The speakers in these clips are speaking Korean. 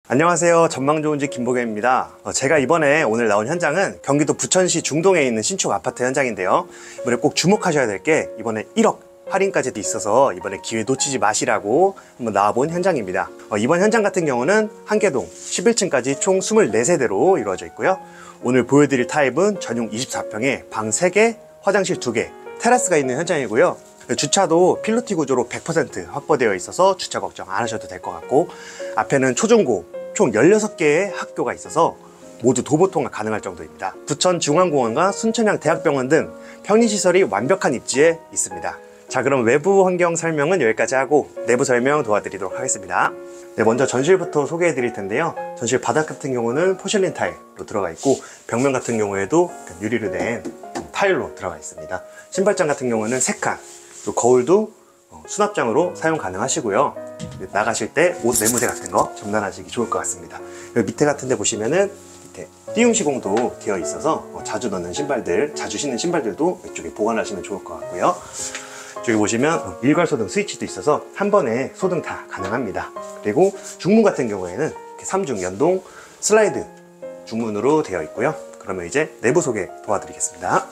안녕하세요. 전망 좋은 집 김보경입니다. 제가 이번에 오늘 나온 현장은 경기도 부천시 중동에 있는 신축 아파트 현장인데요. 이번에 꼭 주목하셔야 될 게 이번에 1억 할인까지도 있어서 이번에 기회 놓치지 마시라고 한번 나와본 현장입니다. 이번 현장 같은 경우는 한계동 11층까지 총 24세대로 이루어져 있고요. 오늘 보여드릴 타입은 전용 24평에 방 3개, 화장실 2개, 테라스가 있는 현장이고요. 주차도 필로티 구조로 100% 확보되어 있어서 주차 걱정 안 하셔도 될 것 같고, 앞에는 초중고 총 16개의 학교가 있어서 모두 도보 통학 가능할 정도입니다. 부천중앙공원과 순천향 대학병원 등 편의시설이 완벽한 입지에 있습니다. 자, 그럼 외부 환경 설명은 여기까지 하고 내부 설명 도와드리도록 하겠습니다. 네, 먼저 전실부터 소개해 드릴 텐데요. 전실 바닥 같은 경우는 포슐린 타일로 들어가 있고, 벽면 같은 경우에도 유리로 된 타일로 들어가 있습니다. 신발장 같은 경우는 3칸, 또 거울도 수납장으로 사용 가능하시고요. 나가실 때 옷 내무대 같은 거 점단하시기 좋을 것 같습니다. 여기 밑에 같은 데 보시면은 밑에 띄움 시공도 되어 있어서 자주 넣는 신발들, 자주 신는 신발들도 이쪽에 보관하시면 좋을 것 같고요. 저기 보시면 일괄 소등 스위치도 있어서 한 번에 소등 다 가능합니다. 그리고 중문 같은 경우에는 이렇게 3중 연동 슬라이드 중문으로 되어 있고요. 그러면 이제 내부 소개 도와드리겠습니다.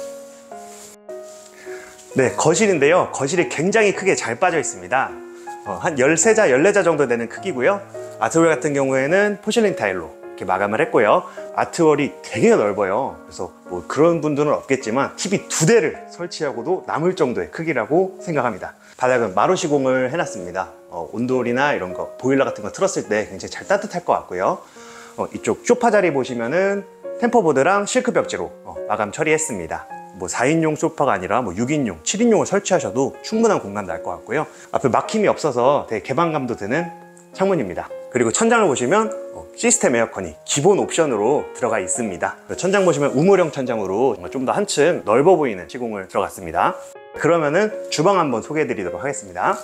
네, 거실인데요. 거실이 굉장히 크게 잘 빠져 있습니다. 한 13자, 14자 정도 되는 크기고요. 아트월 같은 경우에는 포슐린 타일로 이렇게 마감을 했고요. 아트월이 되게 넓어요. 그래서 뭐 그런 분들은 없겠지만 TV 2대를 설치하고도 남을 정도의 크기라고 생각합니다. 바닥은 마루 시공을 해놨습니다. 온돌이나 이런 거, 보일러 같은 거 틀었을 때 굉장히 잘 따뜻할 것 같고요. 이쪽 소파 자리 보시면은 템퍼보드랑 실크 벽지로 마감 처리했습니다. 뭐 4인용 소파가 아니라 뭐 6인용, 7인용을 설치하셔도 충분한 공간 날 것 같고요. 앞에 막힘이 없어서 되게 개방감도 드는 창문입니다. 그리고 천장을 보시면 시스템 에어컨이 기본 옵션으로 들어가 있습니다. 천장 보시면 우물형 천장으로 좀 더 한층 넓어 보이는 시공을 들어갔습니다. 그러면은 주방 한번 소개해 드리도록 하겠습니다.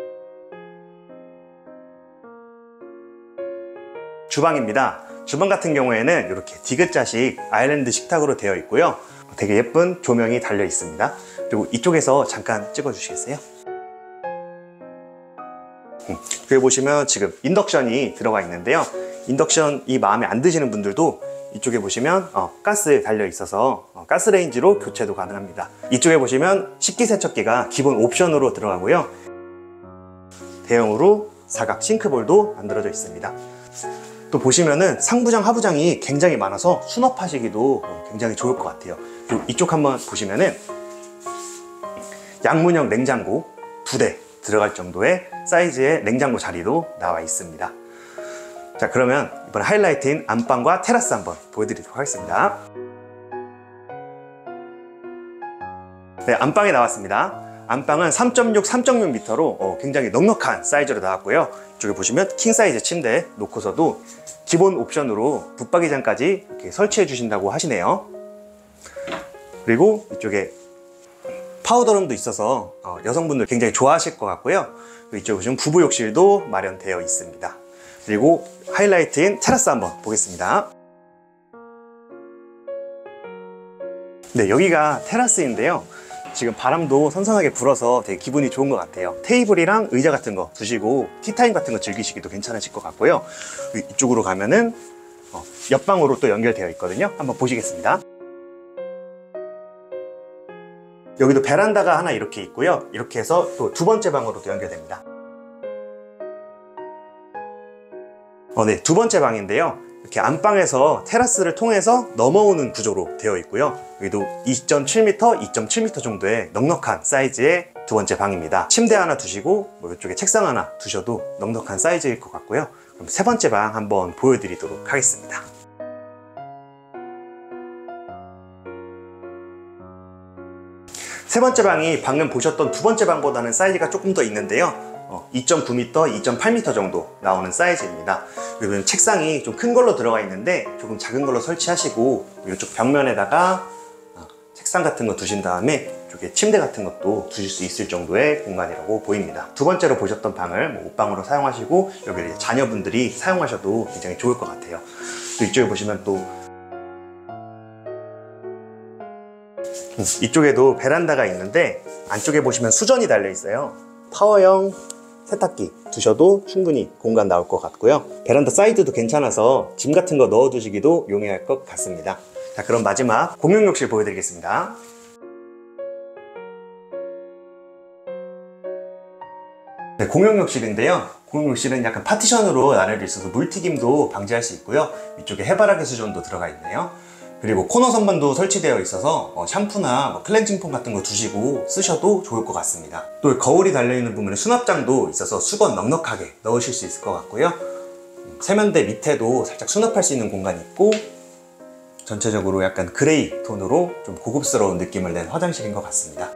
주방입니다. 주방 같은 경우에는 이렇게 디귿자식 아일랜드 식탁으로 되어 있고요. 되게 예쁜 조명이 달려 있습니다. 그리고 이쪽에서 잠깐 찍어 주시겠어요? 여기 보시면 지금 인덕션이 들어가 있는데요. 인덕션이 마음에 안 드시는 분들도 이쪽에 보시면 가스 달려 있어서 가스레인지로 교체도 가능합니다. 이쪽에 보시면 식기세척기가 기본 옵션으로 들어가고요. 대용으로 사각 싱크볼도 만들어져 있습니다. 또 보시면은 상부장, 하부장이 굉장히 많아서 수납하시기도 굉장히 좋을 것 같아요. 그리고 이쪽 한번 보시면은 양문형 냉장고 2대 들어갈 정도의 사이즈의 냉장고 자리도 나와 있습니다. 자, 그러면 이번 하이라이트인 안방과 테라스 한번 보여드리도록 하겠습니다. 네, 안방에 나왔습니다. 안방은 3.6, 3.6m로 굉장히 넉넉한 사이즈로 나왔고요. 이쪽에 보시면 킹 사이즈 침대 놓고서도 기본 옵션으로 붙박이장까지 이렇게 설치해 주신다고 하시네요. 그리고 이쪽에 파우더룸도 있어서 여성분들 굉장히 좋아하실 것 같고요. 이쪽에 보시면 부부 욕실도 마련되어 있습니다. 그리고 하이라이트인 테라스 한번 보겠습니다. 네, 여기가 테라스인데요. 지금 바람도 선선하게 불어서 되게 기분이 좋은 것 같아요. 테이블이랑 의자 같은 거 두시고 티타임 같은 거 즐기시기도 괜찮으실 것 같고요. 이쪽으로 가면은 옆방으로 또 연결되어 있거든요. 한번 보시겠습니다. 여기도 베란다가 하나 이렇게 있고요. 이렇게 해서 또 2번째 방으로도 연결됩니다. 네, 2번째 방인데요. 이렇게 안방에서 테라스를 통해서 넘어오는 구조로 되어 있고요. 여기도 2.7m, 2.7m 정도의 넉넉한 사이즈의 2번째 방입니다. 침대 하나 두시고 뭐 이쪽에 책상 하나 두셔도 넉넉한 사이즈일 것 같고요. 그럼 3번째 방 한번 보여드리도록 하겠습니다. 세 번째 방이 방금 보셨던 2번째 방보다는 사이즈가 조금 더 있는데요. 2.9m, 2.8m 정도 나오는 사이즈입니다. 여기는 책상이 좀 큰 걸로 들어가 있는데 조금 작은 걸로 설치하시고 이쪽 벽면에다가 책상 같은 거 두신 다음에 이쪽에 침대 같은 것도 두실 수 있을 정도의 공간이라고 보입니다. 2번째로 보셨던 방을 옷방으로 사용하시고 여기를 자녀분들이 사용하셔도 굉장히 좋을 것 같아요. 또 이쪽에 보시면 또 이쪽에도 베란다가 있는데 안쪽에 보시면 수전이 달려 있어요. 파워형 세탁기 두셔도 충분히 공간 나올 것 같고요. 베란다 사이드도 괜찮아서 짐 같은 거 넣어 두시기도 용이할 것 같습니다. 자, 그럼 마지막 공용욕실 보여드리겠습니다. 네, 공용욕실인데요. 공용욕실은 약간 파티션으로 나뉘어 있어서 물튀김도 방지할 수 있고요. 위쪽에 해바라기 수전도 들어가 있네요. 그리고 코너 선반도 설치되어 있어서 샴푸나 클렌징 폼 같은 거 두시고 쓰셔도 좋을 것 같습니다. 또 거울이 달려있는 부분에 수납장도 있어서 수건 넉넉하게 넣으실 수 있을 것 같고요. 세면대 밑에도 살짝 수납할 수 있는 공간이 있고, 전체적으로 약간 그레이 톤으로 좀 고급스러운 느낌을 낸 화장실인 것 같습니다.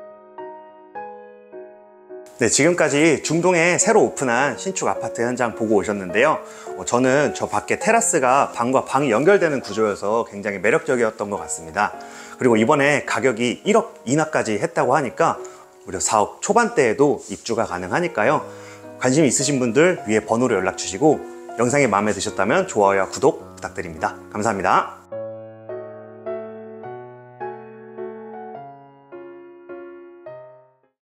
네, 지금까지 중동에 새로 오픈한 신축 아파트 현장 보고 오셨는데요. 저는 저 밖에 테라스가 방과 방이 연결되는 구조여서 굉장히 매력적이었던 것 같습니다. 그리고 이번에 가격이 1억 이하까지 했다고 하니까 무려 4억 초반대에도 입주가 가능하니까요. 관심 있으신 분들 위에 번호로 연락 주시고, 영상이 마음에 드셨다면 좋아요와 구독 부탁드립니다. 감사합니다.